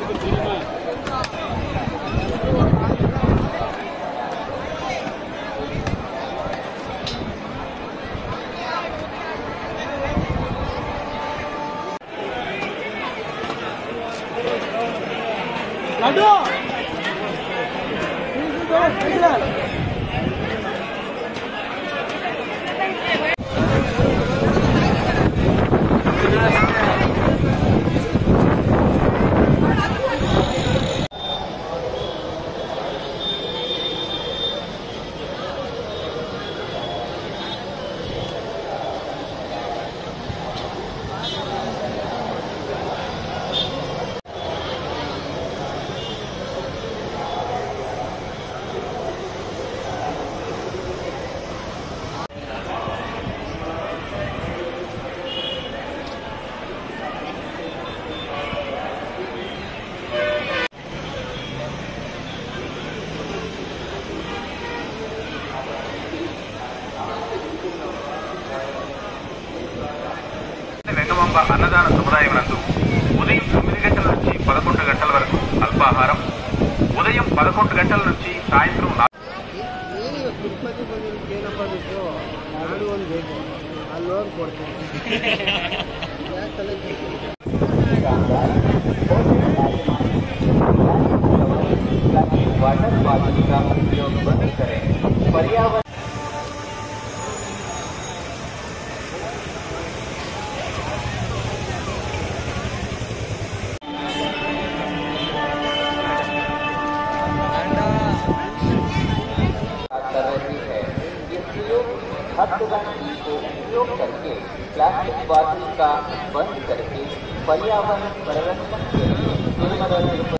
అన్నదాన సముదాయం నందు ఉదయం 9 గంటల నుంచి 11 గంటల వరకు అల్పాహారం, ఉదయం 11 గంటల నుంచి సాయంత్రం वाटर बॉटल का उपयोग बंद करें। पर्यावरण को उपयोग करके प्लास्टिक बॉटल का बंद करके पर्यावरण संरक्षण के लिए